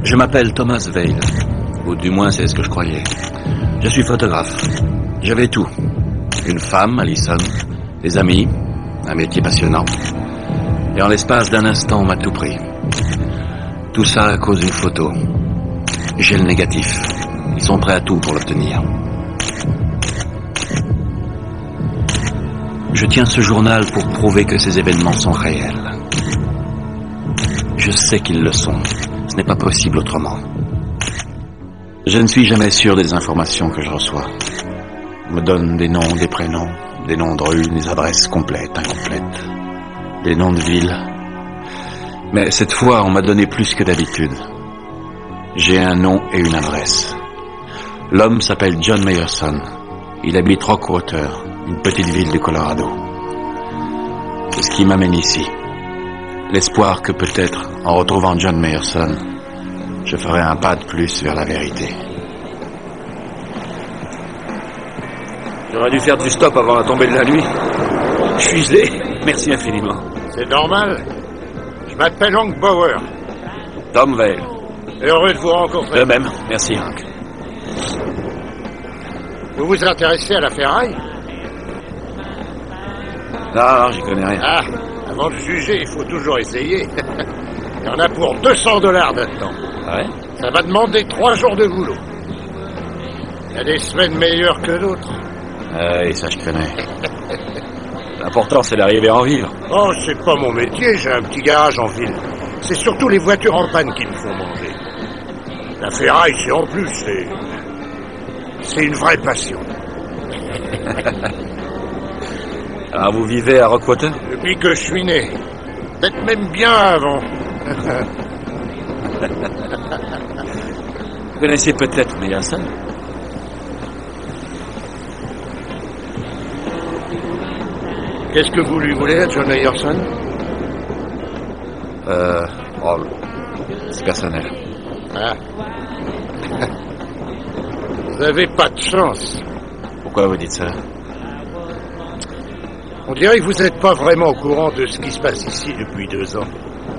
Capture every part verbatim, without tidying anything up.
Je m'appelle Thomas Vale, ou du moins c'est ce que je croyais. Je suis photographe. J'avais tout. Une femme, Alison, des amis, un métier passionnant. Et en l'espace d'un instant, on m'a tout pris. Tout ça à cause d'une photo. J'ai le négatif. Ils sont prêts à tout pour l'obtenir. Je tiens ce journal pour prouver que ces événements sont réels. Je sais qu'ils le sont. Ce n'est pas possible autrement. Je ne suis jamais sûr des informations que je reçois. On me donne des noms, des prénoms, des noms de rues, des adresses complètes, incomplètes, des noms de villes. Mais cette fois, on m'a donné plus que d'habitude. J'ai un nom et une adresse. L'homme s'appelle John Meyerson. Il habite Rockwater, une petite ville du Colorado. C'est ce qui m'amène ici. L'espoir que peut-être, en retrouvant John Meyerson, je ferai un pas de plus vers la vérité. J'aurais dû faire du stop avant la tombée de la nuit. Je suis gelé. Merci infiniment. C'est normal. Je m'appelle Hank Bauer. Tom Vale. Heureux de vous rencontrer. De même. Merci, Hank. Vous vous intéressez à la ferraille? Non, non, j'y connais rien. Ah, avant de juger, il faut toujours essayer. Il y en a pour deux cents dollars là-dedans. Ah ouais? Ça va demander trois jours de boulot. Il y a des semaines meilleures que d'autres. Ah oui, ça je connais. L'important, c'est d'arriver à en vivre. Oh, c'est pas mon métier, j'ai un petit garage en ville. C'est surtout les voitures en panne qui me font manger. La ferraille, c'est en plus, c'est... C'est une vraie passion. Alors, vous vivez à Rockwater? Depuis que je suis né. Peut-être même bien avant. Vous connaissez peut-être Meyerson? Qu'est-ce que vous lui voulez, John Meyerson? Euh... Oh, c'est personnel. Ah. Vous avez pas de chance. Pourquoi vous dites ça? On dirait que vous n'êtes pas vraiment au courant de ce qui se passe ici depuis deux ans.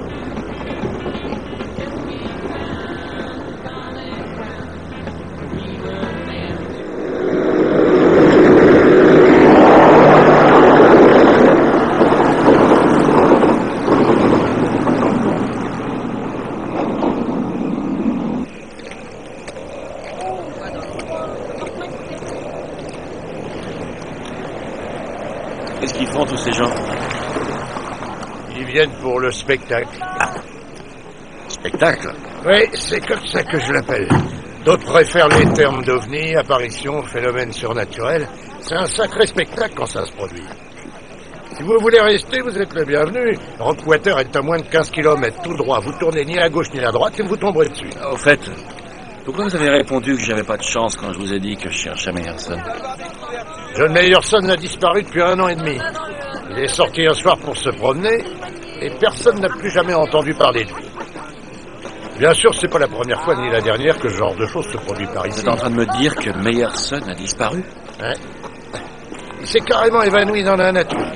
Qu'est-ce qu'ils font, tous ces gens? Ils viennent pour le spectacle. Ah. Spectacle? Oui, c'est comme ça que je l'appelle. D'autres préfèrent les termes d'ovni, apparition, phénomène surnaturel. C'est un sacré spectacle quand ça se produit. Si vous voulez rester, vous êtes le bienvenu. Rockwater est à moins de quinze kilomètres tout droit. Vous tournez ni à gauche ni à droite et vous tomberez dessus. Au fait, pourquoi vous avez répondu que j'avais pas de chance quand je vous ai dit que je cherchais Meyerson? John Meyerson a disparu depuis un an et demi. Il est sorti un soir pour se promener et personne n'a plus jamais entendu parler de lui. Bien sûr, c'est pas la première fois ni la dernière que ce genre de choses se produit par ici. Vous êtes en train de me dire que Meyerson a disparu? Ouais. Il s'est carrément évanoui dans la nature.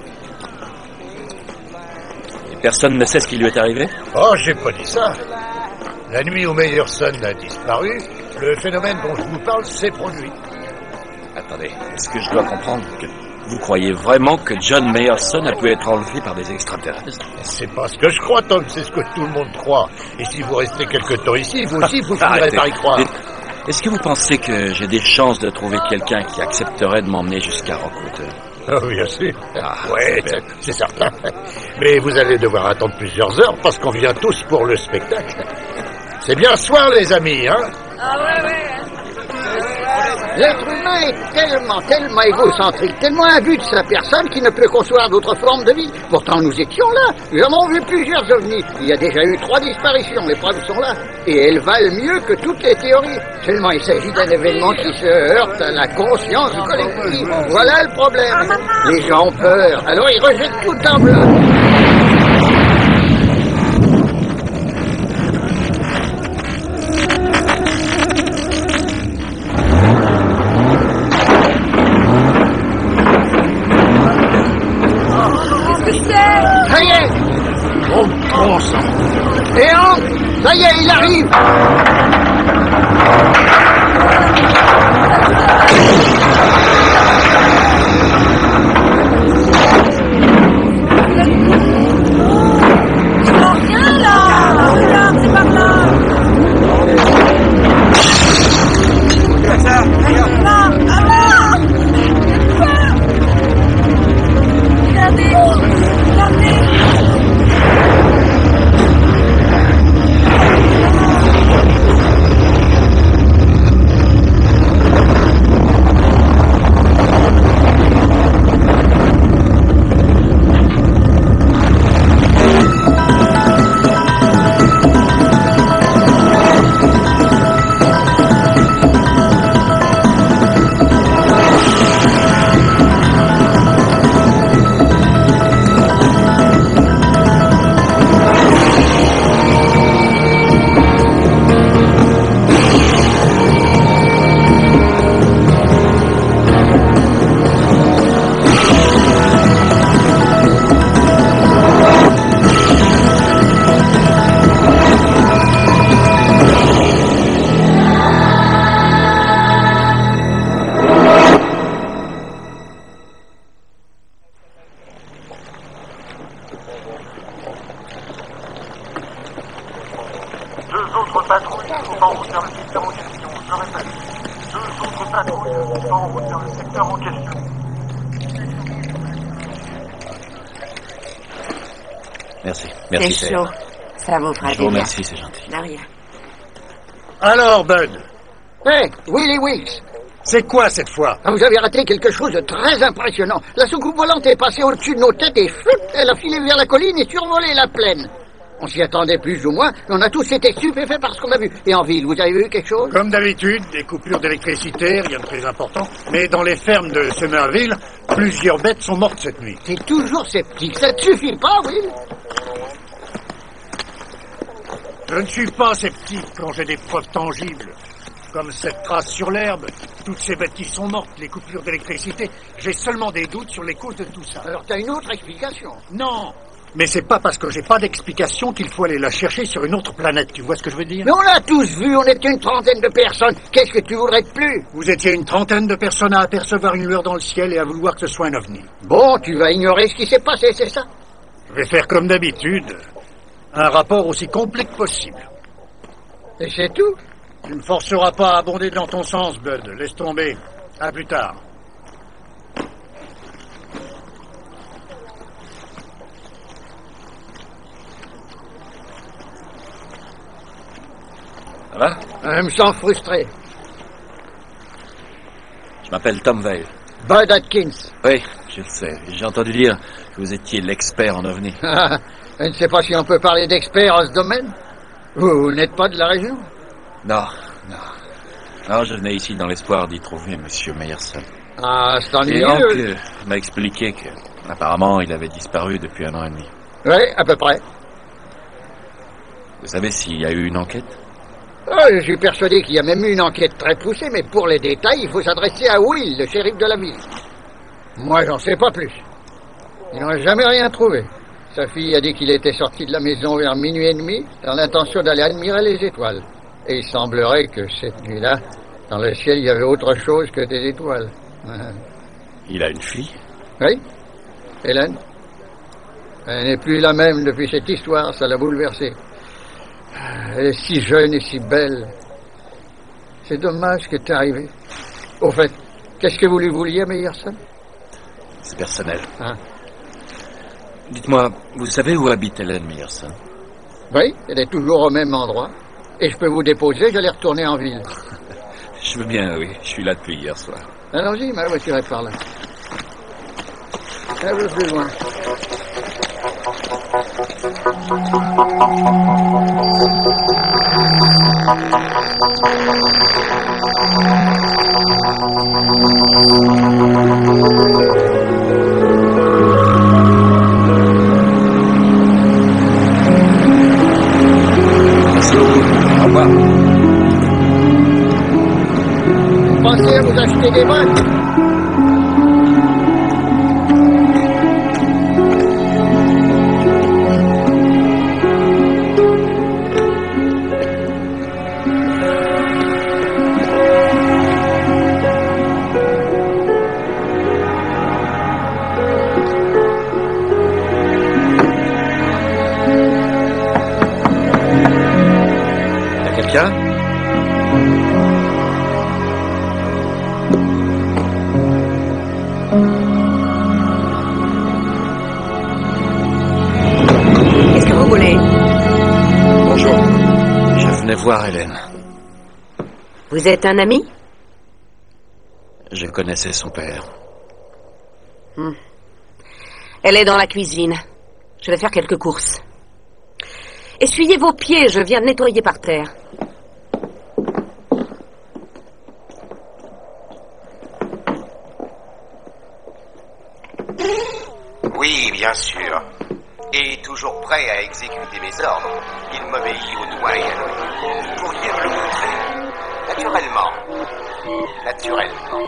Et personne ne sait ce qui lui est arrivé? Oh, j'ai pas dit ça. La nuit où Meyerson a disparu, le phénomène dont je vous parle s'est produit. Attendez, est-ce que je dois comprendre que vous croyez vraiment que John Meyerson a pu être enlevé par des extraterrestres? C'est pas ce que je crois, Tom, c'est ce que tout le monde croit. Et si vous restez quelque temps ici, vous aussi, vous finirez par y croire. Est-ce que vous pensez que j'ai des chances de trouver quelqu'un qui accepterait de m'emmener jusqu'à Rockwater? Oh, bien sûr. Ah, ouais, c'est, c'est certain. Mais vous allez devoir attendre plusieurs heures parce qu'on vient tous pour le spectacle. C'est bien soir, les amis, hein? Ah ouais, ouais. L'être humain est tellement, tellement égocentrique, tellement imbu de sa personne qu'il ne peut concevoir d'autres formes de vie. Pourtant, nous étions là. Nous avons vu plusieurs ovnis. Il y a déjà eu trois disparitions. Les preuves sont là. Et elles valent mieux que toutes les théories. Seulement, il s'agit d'un événement qui se heurte à la conscience collective. Voilà le problème. Les gens ont peur. Alors, ils rejettent tout en bloc. Ça y est! Bon, bon sang. Et Hank, ça y est, il arrive. Merci, merci. C'est chaud. Ça vous fera Je vous remercie, c'est gentil. De rien. Alors, Bud, Hé, hey, Willy Weeks, c'est quoi cette fois? ah, vous avez raté quelque chose de très impressionnant. La soucoupe volante est passée au-dessus de nos têtes et flout, elle a filé vers la colline et survolé la plaine. On s'y attendait plus ou moins, mais on a tous été stupéfaits par ce qu'on a vu. Et en ville, vous avez vu quelque chose? Comme d'habitude, des coupures d'électricité, rien de très important. Mais dans les fermes de Summerville, plusieurs bêtes sont mortes cette nuit. C'est toujours sceptique, ça ne suffit pas, Will? Je ne suis pas sceptique quand j'ai des preuves tangibles. Comme cette trace sur l'herbe, toutes ces bêtes qui sont mortes, les coupures d'électricité. J'ai seulement des doutes sur les causes de tout ça. Alors t'as une autre explication? Non, mais c'est pas parce que j'ai pas d'explication qu'il faut aller la chercher sur une autre planète, tu vois ce que je veux dire? Mais on l'a tous vu, on était une trentaine de personnes. Qu'est-ce que tu voudrais de plus? Vous étiez une trentaine de personnes à apercevoir une lueur dans le ciel et à vouloir que ce soit un ovni. Bon, tu vas ignorer ce qui s'est passé, c'est ça? Je vais faire comme d'habitude. Un rapport aussi complet que possible. Et c'est tout? Tu ne me forceras pas à abonder dans ton sens, Bud. Laisse tomber. À plus tard. Ça va? Je me sens frustré. Je m'appelle Tom Vale. Bud Atkins. Oui, je le sais. J'ai entendu dire que vous étiez l'expert en ovni. Je ne sais pas si on peut parler d'expert en ce domaine. Vous, vous n'êtes pas de la région? Non, non. Non, je venais ici dans l'espoir d'y trouver Monsieur Meyerson. Ah, c'est Et Hank ennuyeux. euh, m'a expliqué que, apparemment, il avait disparu depuis un an et demi. Oui, à peu près. Vous savez s'il y a eu une enquête? Oh, je suis persuadé qu'il y a même eu une enquête très poussée, mais pour les détails, il faut s'adresser à Will, le shérif de la ville. Moi, j'en sais pas plus. Ils n'ont jamais rien trouvé. Sa fille a dit qu'il était sorti de la maison vers minuit et demi, dans l'intention d'aller admirer les étoiles. Et il semblerait que cette nuit-là, dans le ciel, il y avait autre chose que des étoiles. Il a une fille? Oui, Hélène. Elle n'est plus la même depuis cette histoire, ça l'a bouleversée. Elle est si jeune et si belle. C'est dommage que t'es arrivé. Au fait, qu'est-ce que vous lui vouliez, Meyerson? C'est personnel. Ah. Dites-moi, vous savez où habite Hélène Meyerson? Oui, elle est toujours au même endroit. Et je peux vous déposer, j'allais retourner en ville. Je veux bien, oui. Je suis là depuis hier soir. Allons-y, ma voiture est par là. Un peu plus loin. Merci beaucoup. Au revoir. Pensez à vous acheter des bottes. quelqu'un? Qu'est-ce que vous voulez? Bonjour. Je venais voir Hélène. Vous êtes un ami? Je connaissais son père. Hmm. Elle est dans la cuisine. Je vais faire quelques courses. Essuyez vos pieds, je viens de nettoyer par terre. Oui, bien sûr. Et toujours prêt à exécuter mes ordres. Il m'obéit au doigt et à l'œil. Vous pourriez me le montrer. Naturellement. Naturellement.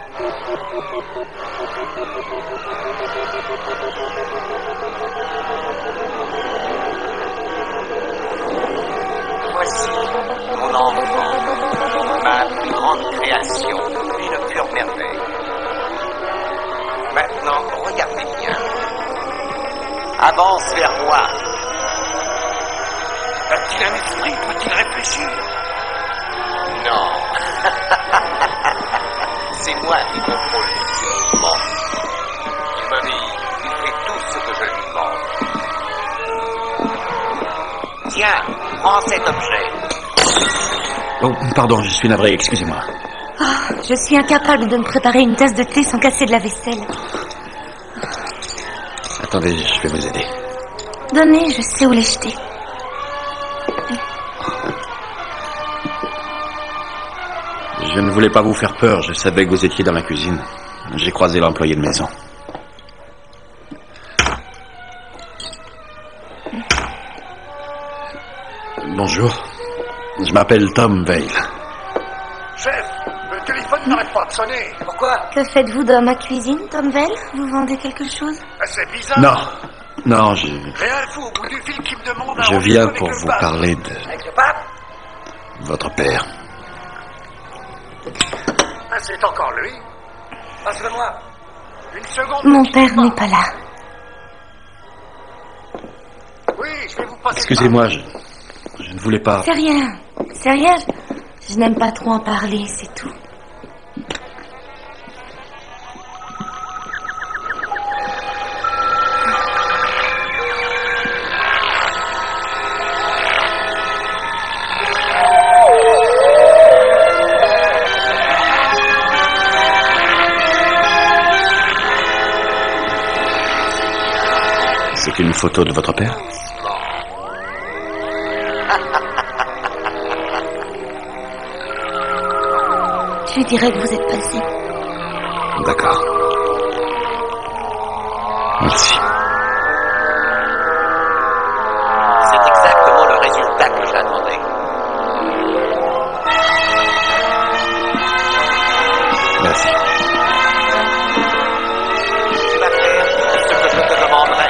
Voici mon enfant, ma plus grande création, une pure merveille. Maintenant, regardez bien. Avance vers moi. A-t-il un esprit? Peut-il réfléchir? Non. C'est moi qui contrôle ses mouvements. Il m'obéit. Il fait tout ce que je lui demande. Tiens, prends cet objet. Oh, pardon, je suis navré, excusez-moi. Oh, je suis incapable de me préparer une tasse de thé sans casser de la vaisselle. Attendez, je vais vous aider. Donnez, je sais où les jeter. Je ne voulais pas vous faire peur, je savais que vous étiez dans la cuisine. J'ai croisé l'employé de maison. Bonjour, je m'appelle Tom Vale. Chef, le téléphone n'arrête pas de sonner. Pourquoi? Que faites-vous dans ma cuisine, Tom Vale? Vous vendez quelque chose? C'est bizarre. Non, non, je, Rien fou au bout du fil qui me demande... je viens pour vous parler de Avec le pape? votre père. Ah, c'est encore lui. Passe-le-moi. Une seconde. Mon père n'est pas là. Oui, je vais vous passer... Excusez-moi, je, je ne voulais pas... C'est rien. C'est rien. Je, je n'aime pas trop en parler, c'est tout. C'est une photo de votre père? Je lui dirai que vous êtes passé. D'accord. Merci. C'est exactement le résultat que j'attendais. Merci. Tu vas faire tout ce que je te demanderai.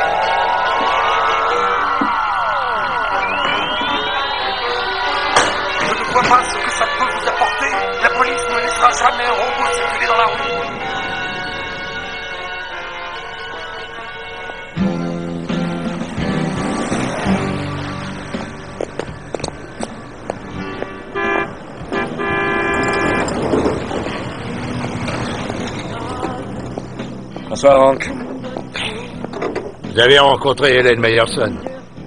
Je ne vois pas ce que ça peut vous apporter. La police ne laissera jamais un robot circuler dans la rue. Bonsoir, Hank. Vous avez rencontré Hélène Meyerson.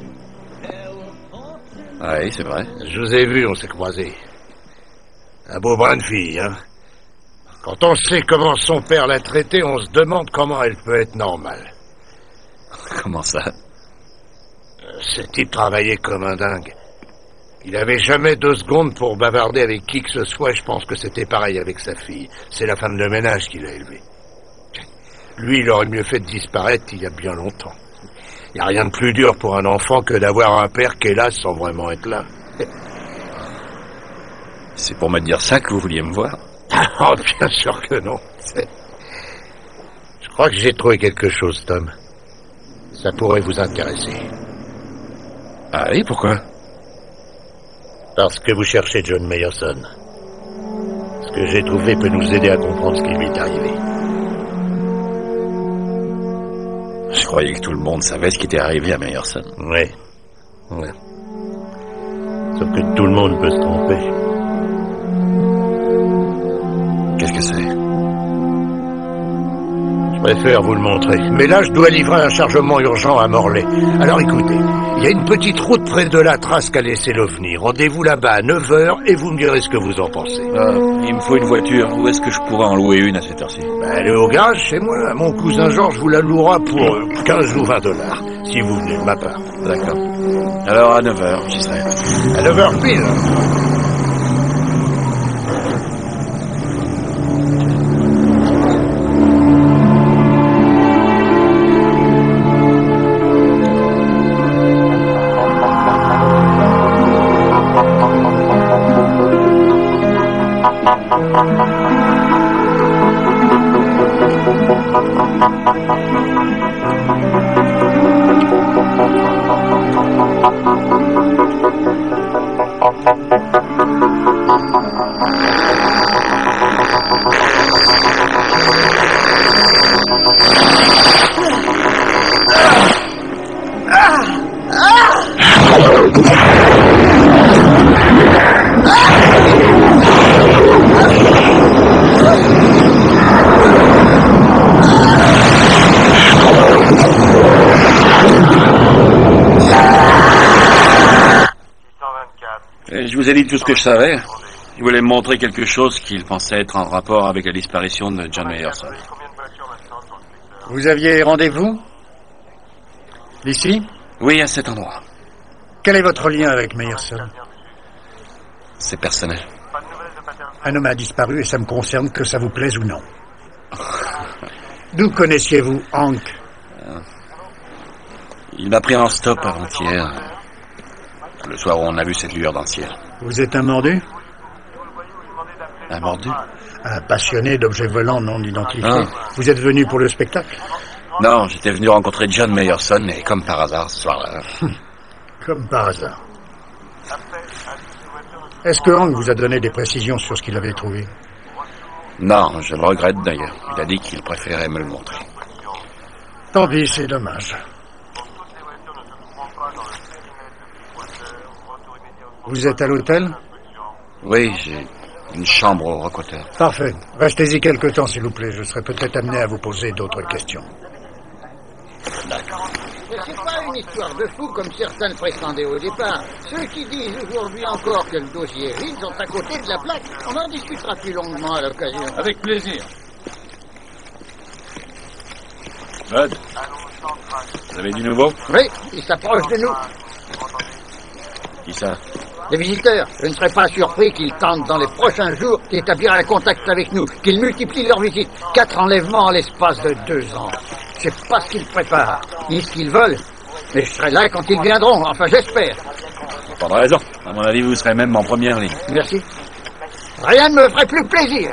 Ah oui, c'est vrai. Je vous ai vu, on s'est croisés. Un beau brin de fille, hein. Quand on sait comment son père l'a traitée, on se demande comment elle peut être normale. Comment ça? Ce type travaillait comme un dingue. Il avait jamais deux secondes pour bavarder avec qui que ce soit. Je pense que c'était pareil avec sa fille. C'est la femme de ménage qui l'a élevée. Lui, il aurait mieux fait de disparaître il y a bien longtemps. Il n'y a rien de plus dur pour un enfant que d'avoir un père qui est là sans vraiment être là. C'est pour me dire ça que vous vouliez me voir? Oh, bien sûr que non. C'est... Je crois que j'ai trouvé quelque chose, Tom. Ça pourrait vous intéresser. Ah oui, pourquoi? Parce que vous cherchez John Meyerson. Ce que j'ai trouvé peut nous aider à comprendre ce qui lui est arrivé. Je croyais que tout le monde savait ce qui était arrivé à Meyerson. Oui. Ouais. Sauf que tout le monde peut se tromper. Qu'est-ce que c'est? Je préfère vous le montrer. Mais là, je dois livrer un chargement urgent à Morlaix. Alors écoutez, il y a une petite route près de la trace qu'a laissé l'OVNI. Rendez-vous là-bas à neuf heures et vous me direz ce que vous en pensez. Euh, il me faut une voiture. Où est-ce que je pourrais en louer une à cette heure-ci? Ben, elle est au garage chez moi. Mon cousin Georges vous la louera pour euh, quinze ou vingt dollars. Si vous venez de ma part. D'accord. Alors à neuf heures, j'y serai. À neuf heures pile. Je vous ai dit tout ce que je savais. Il voulait me montrer quelque chose qu'il pensait être en rapport avec la disparition de John Meyerson. Vous aviez rendez-vous? Ici? Oui, à cet endroit. Quel est votre lien avec Meyerson? C'est personnel. Un homme a disparu et ça me concerne que ça vous plaise ou non. D'où connaissiez-vous Hank? Il m'a pris en stop avant-hier. Le soir où on a vu cette lueur dans le ciel. Vous êtes un mordu? Un mordu? Un passionné d'objets volants non identifiés. Ah. Vous êtes venu pour le spectacle? Non, j'étais venu rencontrer John Meyerson et comme par hasard, ce soir-là... Comme par hasard. Est-ce que Hank vous a donné des précisions sur ce qu'il avait trouvé? Non, je le regrette d'ailleurs. Il a dit qu'il préférait me le montrer. Tant pis, c'est dommage. Vous êtes à l'hôtel? Oui, j'ai une chambre au Rockwater. Parfait. Restez-y quelque temps, s'il vous plaît. Je serai peut-être amené à vous poser d'autres questions. D'accord. Mais c'est pas une histoire de fou comme certains le prétendaient au départ. Ceux qui disent aujourd'hui encore que le dossier est vide sont à côté de la plaque. On en discutera plus longuement à l'occasion. Avec plaisir. Bud, vous avez du nouveau? Oui, il s'approche de nous. Qui ça? Les visiteurs, je ne serais pas surpris qu'ils tentent dans les prochains jours d'établir un contact avec nous, qu'ils multiplient leurs visites. Quatre enlèvements en l'espace de deux ans. Je sais pas ce qu'ils préparent, ni ce qu'ils veulent, mais je serai là quand ils viendront, enfin j'espère. Pas de raison. À mon avis, vous serez même en première ligne. Merci. Rien ne me ferait plus plaisir.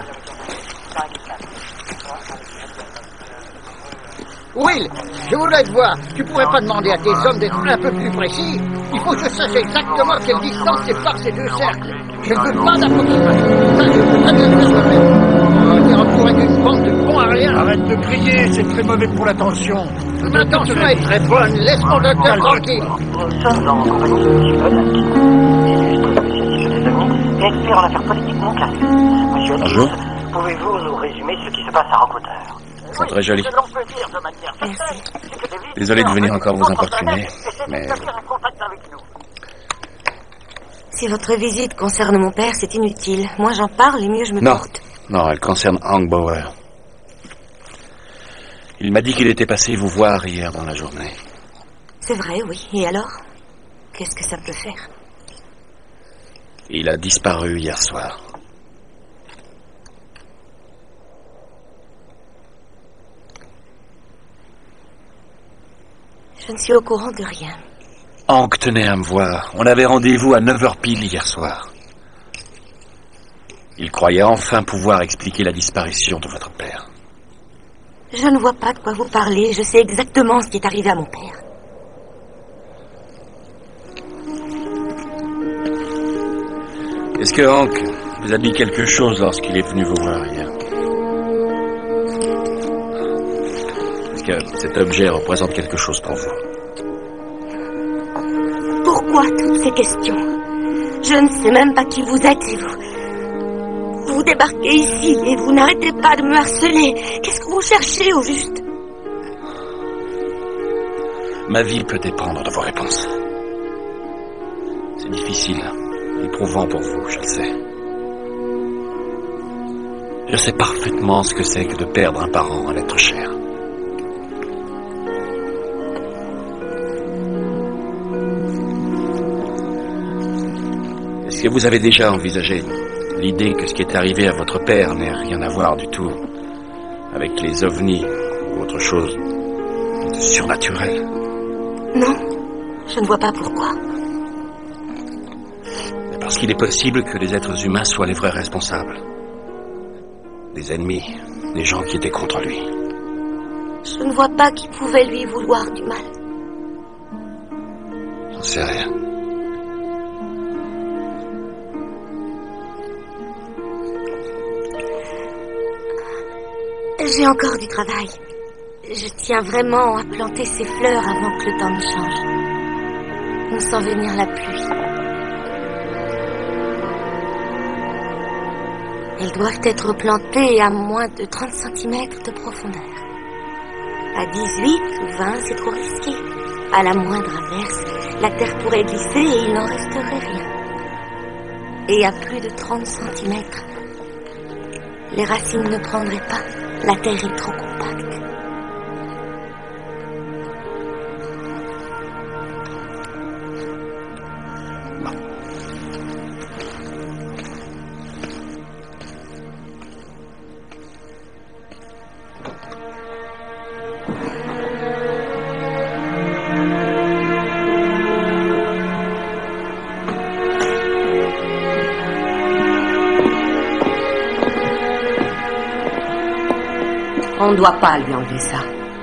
Will, je voudrais te voir. Tu pourrais pas demander à tes hommes d'être un peu plus précis? Il faut que je sache exactement quelle distance sépare ces deux cercles. Je ne veux pas d'approximation. Ça, je peux très bien le faire moi-même. On est entouré d'une bande de bons à rien. Arrête de crier, c'est très mauvais pour l'attention. L'attention est très bonne. Laisse mon docteur tranquille. Nous sommes en compagnie de M. Bonnat, illustre spécialiste des ovnis et expert en affaires politiquement classées. Monsieur Bonjour. Hills, pouvez-vous nous résumer ce qui se passe à Rockwater? C'est très joli. Désolé de venir encore vous importuner, mais... Si votre visite concerne mon père, c'est inutile. Moi, j'en parle et mieux je me Non, porte. non, elle concerne Hank Bauer. Il m'a dit qu'il était passé vous voir hier dans la journée. C'est vrai, oui. Et alors? Qu'est-ce que ça peut faire? Il a disparu hier soir. Je ne suis au courant de rien. Hank tenait à me voir. On avait rendez-vous à neuf heures pile hier soir. Il croyait enfin pouvoir expliquer la disparition de votre père. Je ne vois pas de quoi vous parlez. Je sais exactement ce qui est arrivé à mon père. Est-ce que Hank vous a dit quelque chose lorsqu'il est venu vous voir hier? Est-ce que cet objet représente quelque chose pour vous? Pourquoi toutes ces questions? Je ne sais même pas qui vous êtes et vous... Vous débarquez ici et vous n'arrêtez pas de me harceler. Qu'est-ce que vous cherchez au juste? Ma vie peut dépendre de vos réponses. C'est difficile, éprouvant pour vous, je le sais. Je sais parfaitement ce que c'est que de perdre un parent, un être cher. Est-ce que vous avez déjà envisagé l'idée que ce qui est arrivé à votre père n'ait rien à voir du tout avec les ovnis ou autre chose de surnaturel? Non, je ne vois pas pourquoi. Mais parce qu'il est possible que les êtres humains soient les vrais responsables. Des ennemis, des gens qui étaient contre lui. Je ne vois pas qui pouvait lui vouloir du mal. J'en sais rien. J'ai encore du travail. Je tiens vraiment à planter ces fleurs avant que le temps ne change. On sent venir la pluie. Elles doivent être plantées à moins de trente centimètres de profondeur. À dix-huit ou vingt, c'est trop risqué. À la moindre averse, la terre pourrait glisser et il n'en resterait rien. Et à plus de trente centimètres, les racines ne prendraient pas. La terre est trop compacte. On ne doit pas lui enlever ça.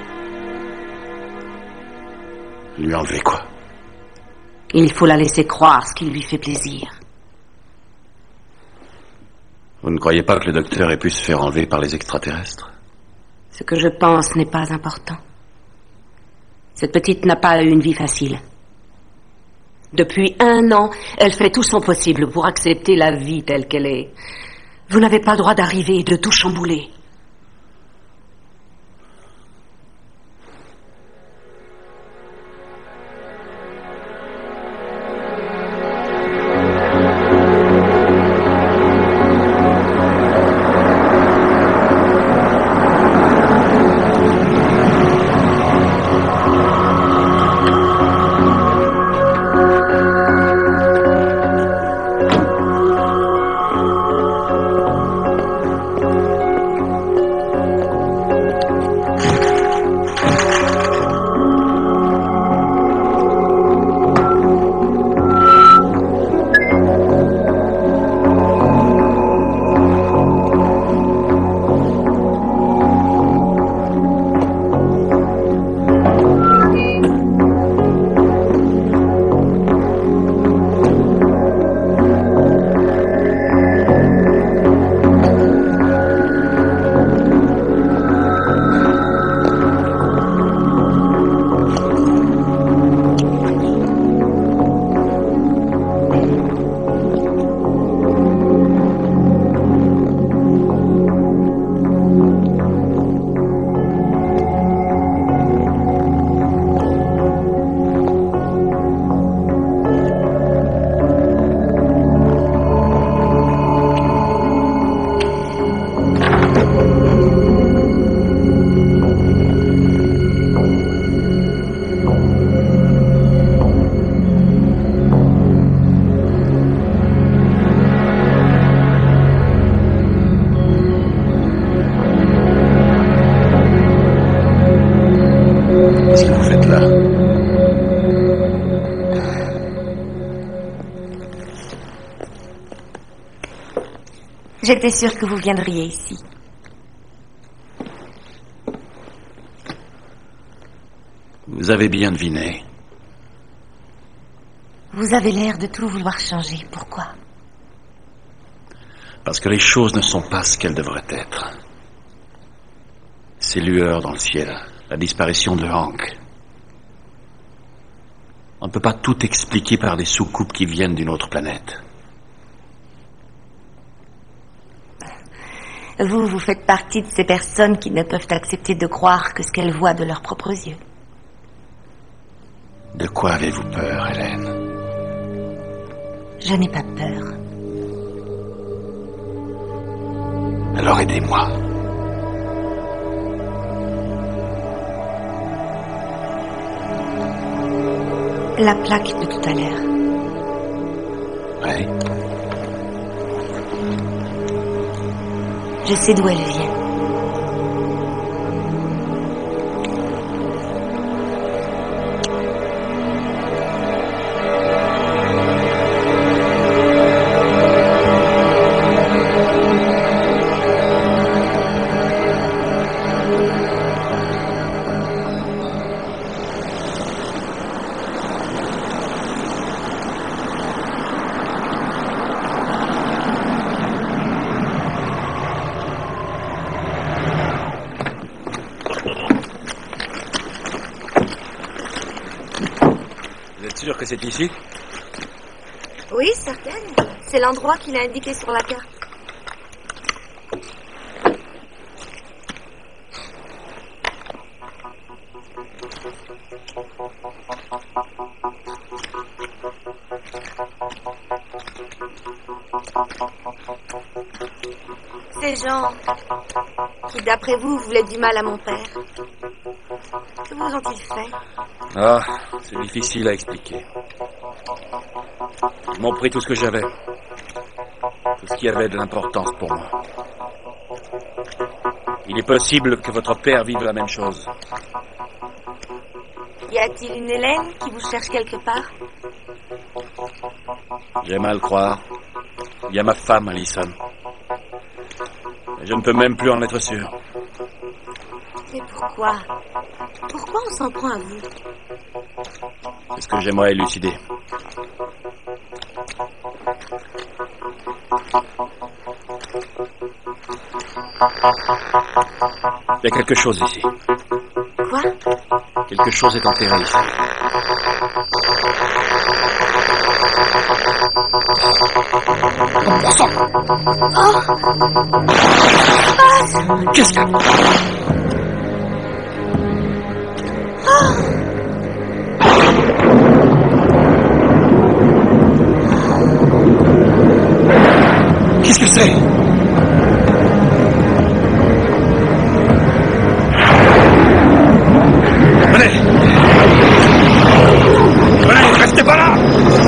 Lui enlever quoi? Il faut la laisser croire ce qui lui fait plaisir. Vous ne croyez pas que le docteur ait pu se faire enlever par les extraterrestres? Ce que je pense n'est pas important. Cette petite n'a pas eu une vie facile. Depuis un an, elle fait tout son possible pour accepter la vie telle qu'elle est. Vous n'avez pas le droit d'arriver et de tout chambouler. J'étais sûre que vous viendriez ici. Vous avez bien deviné. Vous avez l'air de tout vouloir changer. Pourquoi? Parce que les choses ne sont pas ce qu'elles devraient être. Ces lueurs dans le ciel, la disparition de Hank. On ne peut pas tout expliquer par des soucoupes qui viennent d'une autre planète. Vous, vous faites partie de ces personnes qui ne peuvent accepter de croire que ce qu'elles voient de leurs propres yeux. De quoi avez-vous peur, Hélène? Je n'ai pas peur. Alors aidez-moi. La plaque de tout à l'heure. Oui. Je sais d'où elle vient. Vous êtes sûr que c'est ici? Oui, certaine. C'est l'endroit qu'il a indiqué sur la carte. Ces gens qui, d'après vous, voulaient du mal à mon père. Que vous ont-ils fait? Ah, c'est difficile à expliquer. Ils m'ont pris tout ce que j'avais. Tout ce qui avait de l'importance pour moi. Il est possible que votre père vive la même chose. Y a-t-il une Hélène qui vous cherche quelque part? J'aime à le croire. Il y a ma femme, Allison. Et je ne peux même plus en être sûr. Mais pourquoi? Pourquoi on s'en prend à vous? C'est ce que j'aimerais élucider. Il y a quelque chose ici. Quoi? Quelque chose est enterré ici. Qu'est-ce que... Qu'est-ce que c'est? Venez! Venez, restez pas là!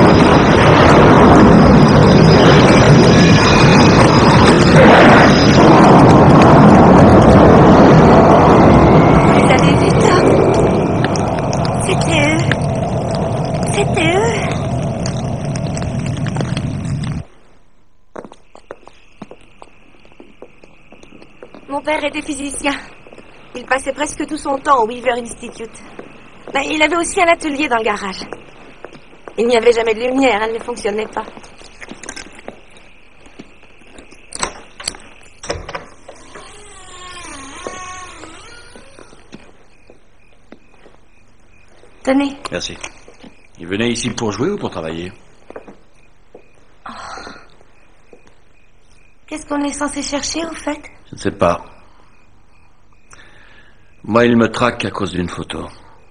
Vous avez vu ça? C'était eux. C'était eux. Mon père était physicien. Il passait presque tout son temps au Weaver Institute. Mais il avait aussi un atelier dans le garage. Il n'y avait jamais de lumière, elle ne fonctionnait pas. Tenez. Merci. Il venait ici pour jouer ou pour travailler? Oh. Qu'est-ce qu'on est censé chercher, au fait? Je ne sais pas. Moi, il me traque à cause d'une photo.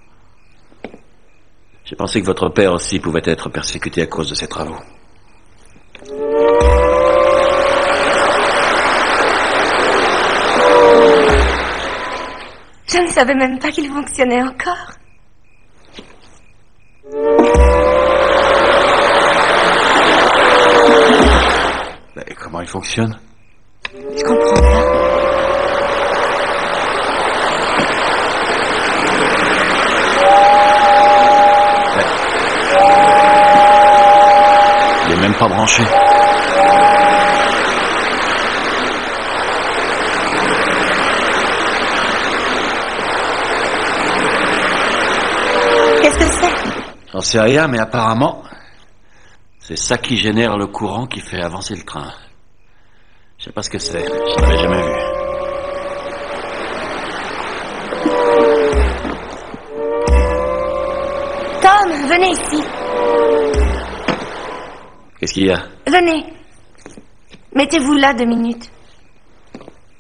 J'ai pensé que votre père aussi pouvait être persécuté à cause de ses travaux. Je ne savais même pas qu'il fonctionnait encore. Mais comment il fonctionne? Je comprends pas. Il est même pas branché. Qu'est-ce que c'est? J'en sais rien, mais apparemment, c'est ça qui génère le courant qui fait avancer le train. Je sais pas ce que c'est, je l'avais jamais vu. Tom, venez ici. Qu'est-ce qu'il y a? Venez. Mettez-vous là deux minutes.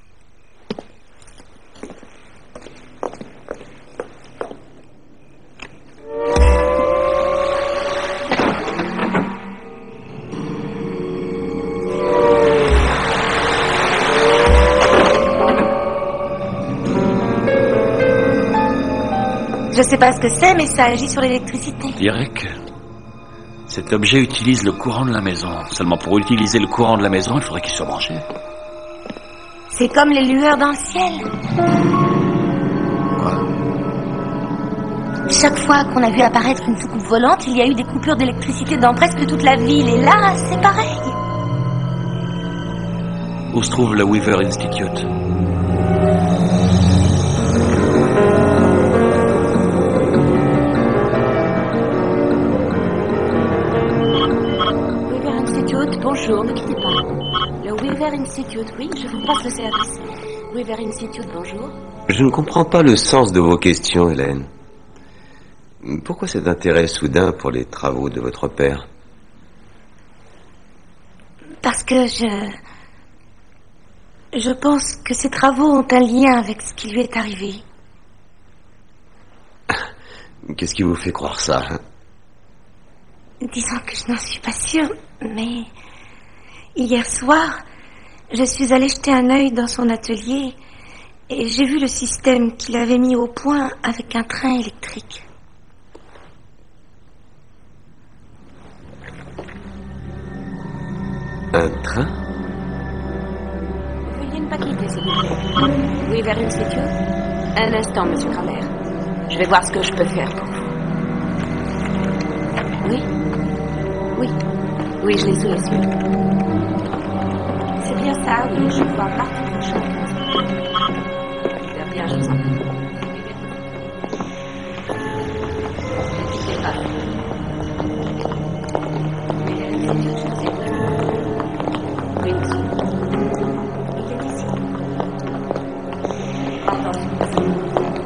sais pas ce que c'est, mais ça agit sur l'électricité. Je dirais que cet objet utilise le courant de la maison. Seulement pour utiliser le courant de la maison, il faudrait qu'il soit branché. C'est comme les lueurs dans le ciel. Quoi? Chaque fois qu'on a vu apparaître une soucoupe volante, il y a eu des coupures d'électricité dans presque toute la ville. Et là, c'est pareil. Où se trouve le Weaver Institute? Weaver Institute, bonjour, ne quittez pas. Le Weaver Institute, oui, je vous passe le service. Weaver Institute, bonjour. Je ne comprends pas le sens de vos questions, Hélène. Pourquoi cet intérêt soudain pour les travaux de votre père? Parce que je... Je pense que ces travaux ont un lien avec ce qui lui est arrivé. Qu'est-ce qui vous fait croire ça, hein? Disons que je n'en suis pas sûre, mais... Hier soir, je suis allée jeter un œil dans son atelier et j'ai vu le système qu'il avait mis au point avec un train électrique. Un train? Veuillez ne pas quitter, s'il vous plaît. Weaver Institute? Un instant, monsieur Kramer. Je vais voir ce que je peux faire pour vous. Oui? Oui. Oui, je l'ai sous les yeux. C'est bien ça, oui, je vois partout vos choses. Bien, bien, je vous en prie. Ne quittez pas. Weaver Institute, je vous écoute. Oui, monsieur. Il est ici. Pardon, s'il vous plaît.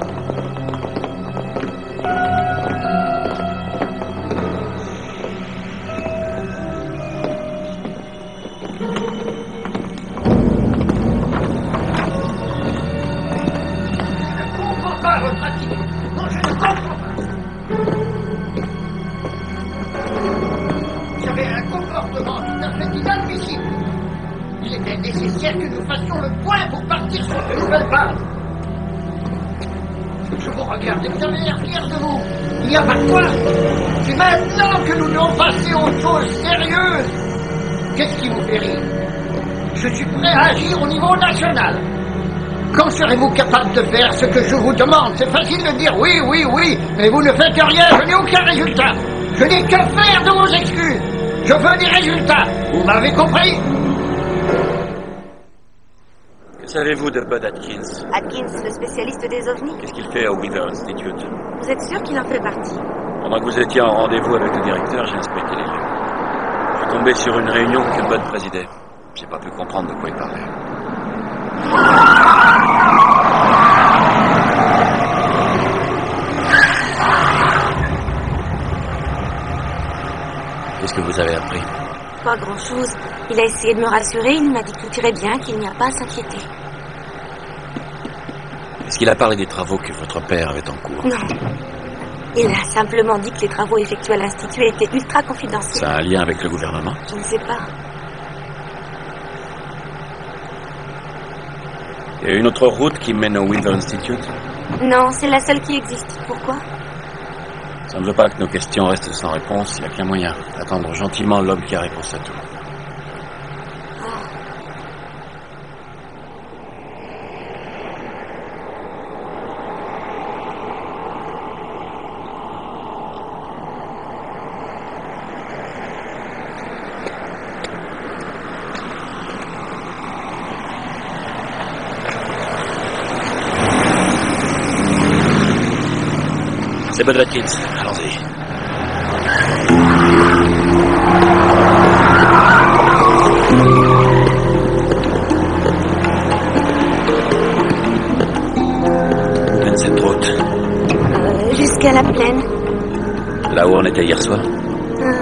Que nous fassions le point pour partir sur de nouvelles bases. Je vous regarde et vous avez l'air fier de vous. Il n'y a pas de quoi. C'est maintenant que nous devons passer aux choses sérieuses. Qu'est-ce qui vous fait rire? Je suis prêt à agir au niveau national. Quand serez-vous capable de faire ce que je vous demande? C'est facile de dire oui, oui, oui, mais vous ne faites rien, je n'ai aucun résultat. Je n'ai que faire de vos excuses. Je veux des résultats. Vous m'avez compris? Que savez-vous de Bud Atkins? Atkins, le spécialiste des ovnis? Qu'est-ce qu'il fait au Weaver Institute? Vous êtes sûr qu'il en fait partie? Pendant que vous étiez en rendez-vous avec le directeur, j'ai inspecté les lieux. Je suis tombé sur une réunion que Bud présidait. J'ai pas pu comprendre de quoi il parlait. Qu'est-ce que vous avez appris? Pas grand-chose. Il a essayé de me rassurer, il m'a dit que tout irait bien, qu'il n'y a pas à s'inquiéter. Est-ce qu'il a parlé des travaux que votre père avait en cours? Non. Il a simplement dit que les travaux effectués à l'Institut étaient ultra confidentiels. Ça a un lien avec le gouvernement? Je ne sais pas. Il y a une autre route qui mène au Weaver Institute? Non, c'est la seule qui existe. Pourquoi? Ça ne veut pas que nos questions restent sans réponse. Il n'y a qu'un moyen. Attendre gentiment l'homme qui a réponse à tout. C'est Bud Atkins. Allons-y. Où mène cette route? Euh, jusqu'à la plaine. Là où on était hier soir? Euh...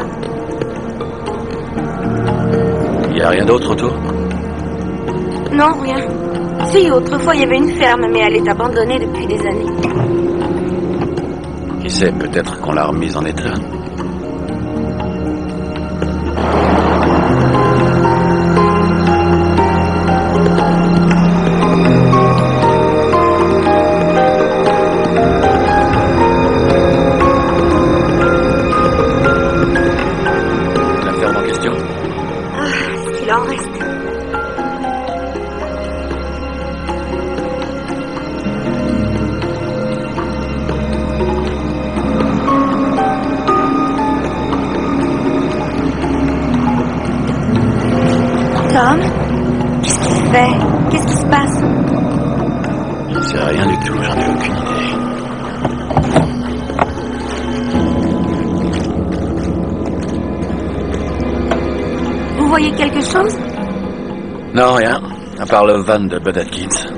Il n'y a rien d'autre autour? Non, rien. Si, autrefois il y avait une ferme, mais elle est abandonnée depuis des années. Qui sait, peut-être qu'on l'a remise en état. Qu'est-ce qui se passe? Je ne sais rien du tout, j'en ai aucune idée. Vous voyez quelque chose? Non, rien, à part le van de Bud Atkins.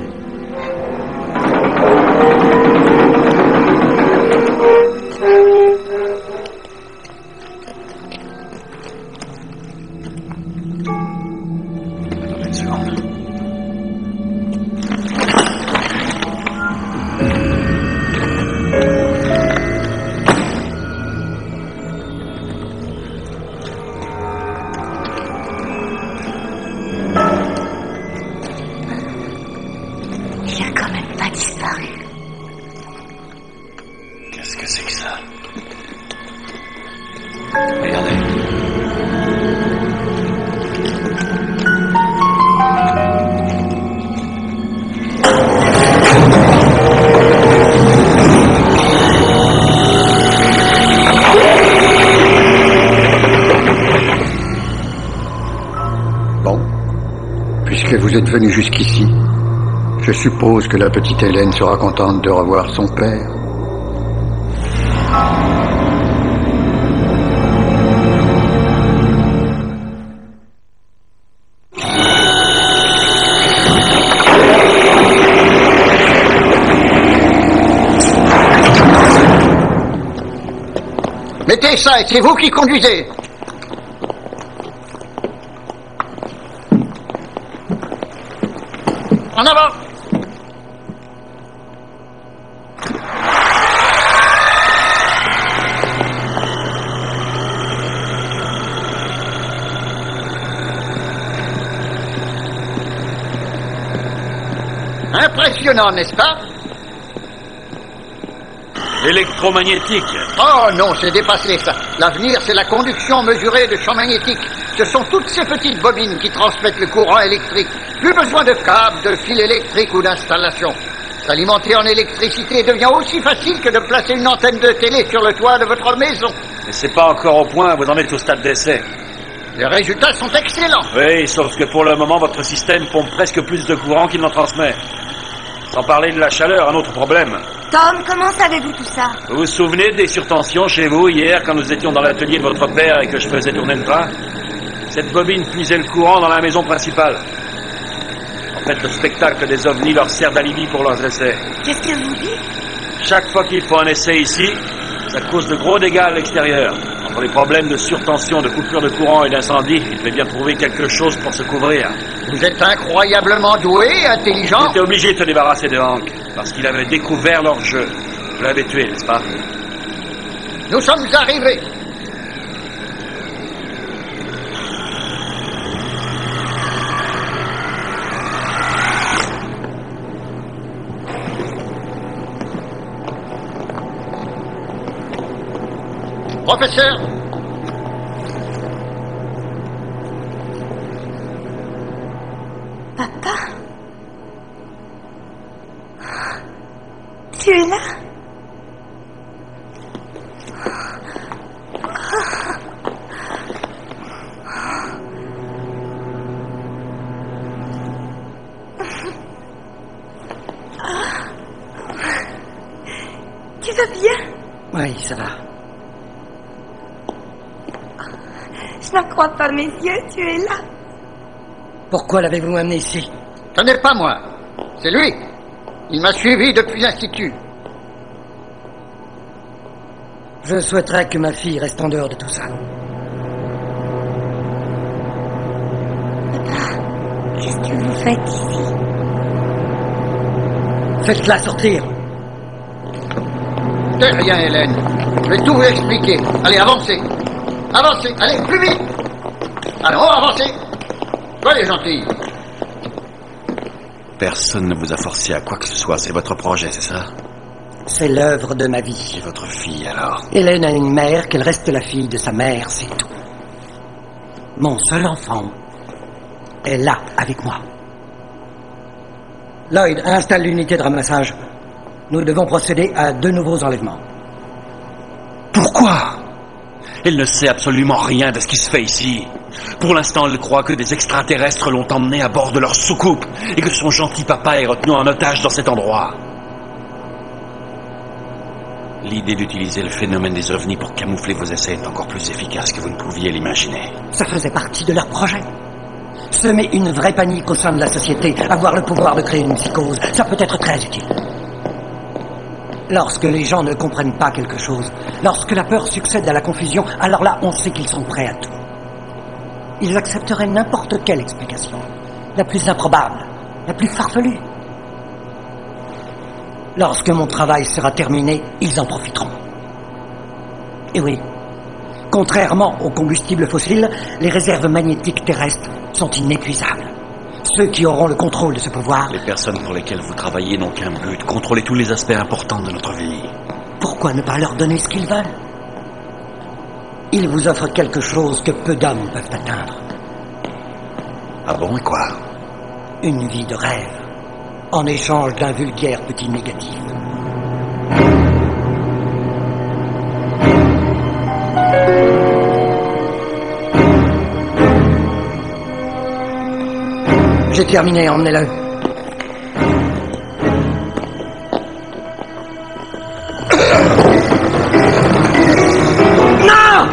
Une seconde. Il a quand même pas disparu. Qu'est-ce que c'est que ça? Regardez. Bon, puisque vous êtes venu jusqu'ici, je suppose que la petite Hélène sera contente de revoir son père. Mettez ça et c'est vous qui conduisez. En avant. Impressionnant, n'est-ce pas? Électromagnétique. Oh non, c'est dépassé ça. L'avenir, c'est la conduction mesurée de champs magnétiques. Ce sont toutes ces petites bobines qui transmettent le courant électrique. Plus besoin de câbles, de fils électriques ou d'installations. S'alimenter en électricité devient aussi facile que de placer une antenne de télé sur le toit de votre maison. Mais c'est pas encore au point, vous en êtes au stade d'essai. Les résultats sont excellents. Oui, sauf que pour le moment, votre système pompe presque plus de courant qu'il n'en transmet. Sans parler de la chaleur, un autre problème. Tom, comment savez-vous tout ça? Vous vous souvenez des surtensions chez vous hier quand nous étions dans l'atelier de votre père et que je faisais tourner le train? Cette bobine puisait le courant dans la maison principale. En fait, le spectacle des ovnis leur sert d'alibi pour leurs essais. Qu'est-ce que vous dites? Chaque fois qu'ils font un essai ici, ça cause de gros dégâts à l'extérieur. Entre les problèmes de surtension, de coupure de courant et d'incendie, il devait bien trouver quelque chose pour se couvrir. Vous êtes incroyablement doué, intelligent. J'étais obligé de se débarrasser de Hank, parce qu'il avait découvert leur jeu. Vous l'avez tué, n'est-ce pas? Nous sommes arrivés. Professeur. Papa? Tu es là? Tu vas bien? Oui, ça va. Je n'en crois pas mes yeux, tu es là. Pourquoi l'avez-vous amené ici? Ce n'est pas moi, c'est lui. Il m'a suivi depuis l'Institut. Je souhaiterais que ma fille reste en dehors de tout ça. Papa, qu'est-ce que vous faites ici? Faites-la sortir. C'est rien, Hélène. Je vais tout vous expliquer. Allez, avancez. Avancez, allez, plus vite. Allons, avancez. Soyez gentils. Personne ne vous a forcé à quoi que ce soit, c'est votre projet, c'est ça? C'est l'œuvre de ma vie. Et votre fille, alors? Hélène a une mère, qu'elle reste la fille de sa mère, c'est tout. Mon seul enfant est là, avec moi. Lloyd, installe l'unité de ramassage. Nous devons procéder à deux nouveaux enlèvements. Pourquoi? Elle ne sait absolument rien de ce qui se fait ici. Pour l'instant, elle croit que des extraterrestres l'ont emmenée à bord de leur soucoupe et que son gentil papa est retenu en otage dans cet endroit. L'idée d'utiliser le phénomène des ovnis pour camoufler vos essais est encore plus efficace que vous ne pouviez l'imaginer. Ça faisait partie de leur projet. Semer une vraie panique au sein de la société, avoir le pouvoir de créer une psychose, ça peut être très utile. Lorsque les gens ne comprennent pas quelque chose, lorsque la peur succède à la confusion, alors là, on sait qu'ils sont prêts à tout. Ils accepteraient n'importe quelle explication, la plus improbable, la plus farfelue. Lorsque mon travail sera terminé, ils en profiteront. Et oui, contrairement aux combustibles fossiles, les réserves magnétiques terrestres sont inépuisables. Ceux qui auront le contrôle de ce pouvoir... Les personnes pour lesquelles vous travaillez n'ont qu'un but, contrôler tous les aspects importants de notre vie. Pourquoi ne pas leur donner ce qu'ils veulent? Ils vous offrent quelque chose que peu d'hommes peuvent atteindre. Ah bon, et quoi? Une vie de rêve, en échange d'un vulgaire petit négatif. J'ai terminé, emmenez-le. Non!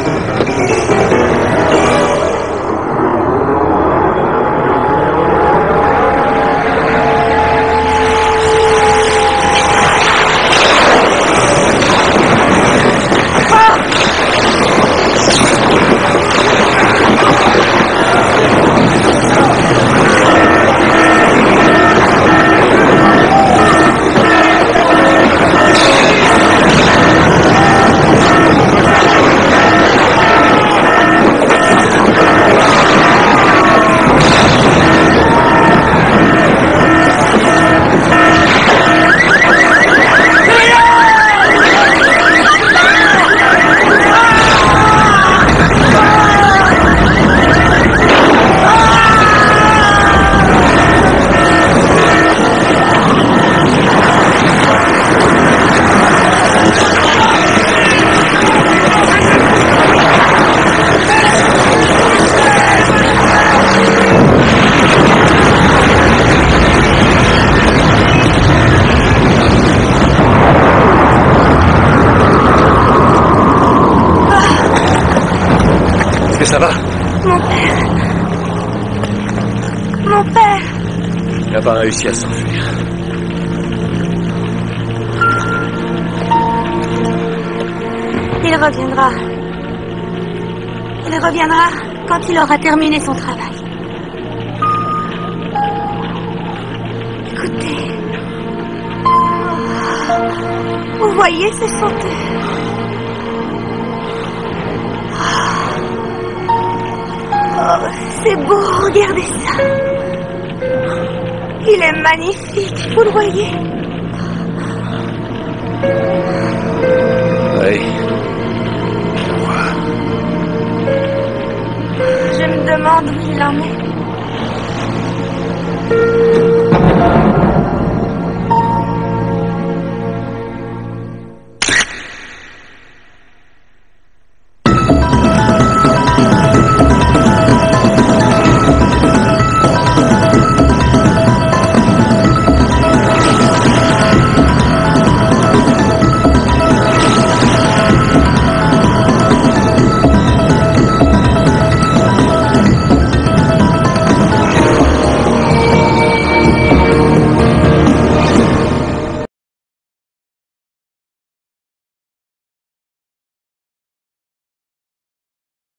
Ça va? Mon père. Mon père. Il n'a pas réussi à s'enfuir. Il reviendra. Il reviendra quand il aura terminé son travail. Écoutez. Vous voyez ce senteur? Oh, c'est beau, regardez ça. Il est magnifique, vous le voyez? Oui. Je me demande où il en est.